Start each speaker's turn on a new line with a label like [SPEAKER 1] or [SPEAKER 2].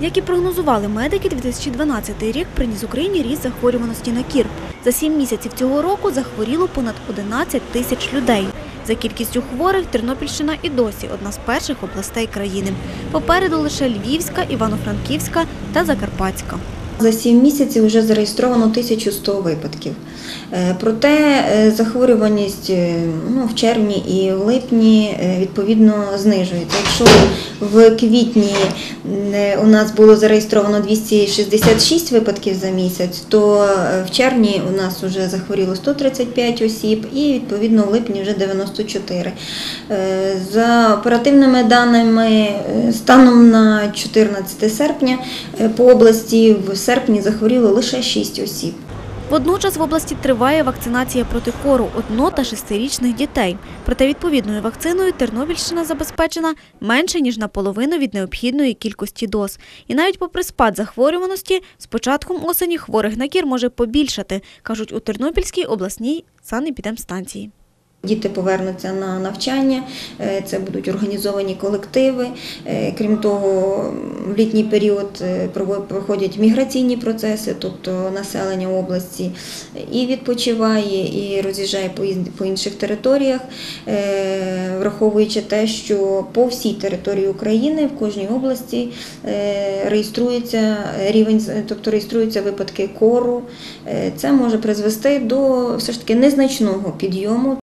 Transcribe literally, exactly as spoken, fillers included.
[SPEAKER 1] Як і прогнозували медики, дві тисячі дванадцятий рік приніс Україні ріст захворюваності на кір. За сім місяців цього року захворіло понад одинадцять тисяч людей. За кількістю хворих Тернопільщина і досі одна з перших областей країни. Попереду лише Львівська, Івано-Франківська та Закарпатська.
[SPEAKER 2] За сім місяців вже зареєстровано тисячу сто випадків. Проте захворюваність ну, в червні і в липні відповідно знижується. Якщо в квітні у нас було зареєстровано двісті шістдесят шість випадків за місяць, то в червні у нас вже захворіло сто тридцять п'ять осіб і відповідно в липні вже дев'яносто чотири. За оперативними даними, станом на чотирнадцяте серпня по області в серпні захворіло лише шість осіб.
[SPEAKER 1] Водночас в області триває вакцинація проти кору одно- та шестирічних дітей. Проте відповідною вакциною Тернопільщина забезпечена менше, ніж наполовину від необхідної кількості доз. І навіть попри спад захворюваності, з початком осені хворих на кір може побільшати, кажуть у Тернопільській обласній санепідемстанції.
[SPEAKER 2] Діти повернуться на навчання, це будуть організовані колективи. Крім того, в літній період проходять міграційні процеси, тобто населення області і відпочиває, і роз'їжджає по інших територіях, враховуючи те, що по всій території України, в кожній області реєструється рівень, тобто реєструються випадки кору. Це може призвести до все ж таки незначного підйому.